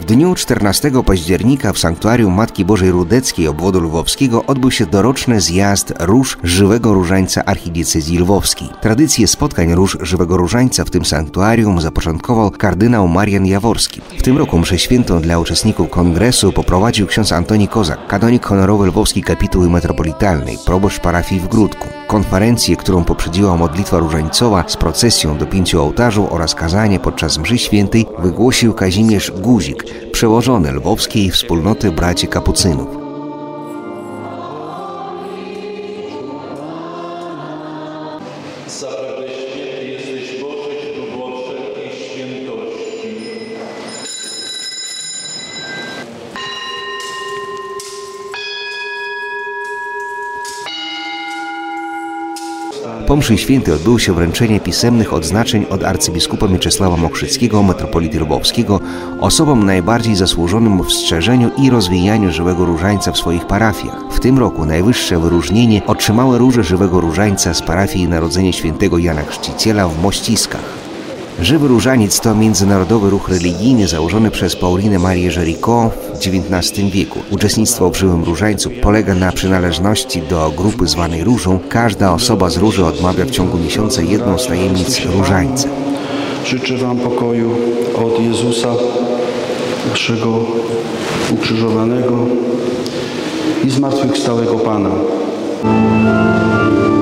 dniu 14 października w Sanktuarium Matki Bożej Rudeckiej obwodu lwowskiego odbył się doroczny zjazd Róż Żywego Różańca Archidiecezji Lwowskiej. Tradycję spotkań Róż Żywego Różańca w tym sanktuarium zapoczątkował kardynał Marian Jaworski. W tym roku mszę świętą dla uczestników kongresu poprowadził ksiądz Antoni Kozak, kanonik honorowy Lwowskiej Kapituły Metropolitalnej, proboszcz parafii w Gródku. Konferencję, którą poprzedziła modlitwa różańcowa z procesją do 5 ołtarzy oraz kazanie podczas mszy świętej, wygłosił Kazimierz Guzik, przełożony Lwowskiej Wspólnoty Braci Kapucynów. Zaprawdę święty jesteś Boże, źródło wszelkiej świętości. Po mszy świętej odbyło się wręczenie pisemnych odznaczeń od arcybiskupa Mieczysława Mokrzyckiego, metropolity lwowskiego, osobom najbardziej zasłużonym w strzeżeniu i rozwijaniu żywego różańca w swoich parafiach. W tym roku najwyższe wyróżnienie otrzymały róże żywego różańca z parafii Narodzenia Świętego Jana Chrzciciela w Mościskach. Żywy Różaniec to międzynarodowy ruch religijny założony przez Paulinę Marię Géricault w XIX wieku. Uczestnictwo w Żywym Różańcu polega na przynależności do grupy zwanej Różą. Każda osoba z Róży odmawia w ciągu miesiąca jedną z tajemnic Różańca. Życzę Wam pokoju od Jezusa, naszego ukrzyżowanego i zmartwychwstałego Pana.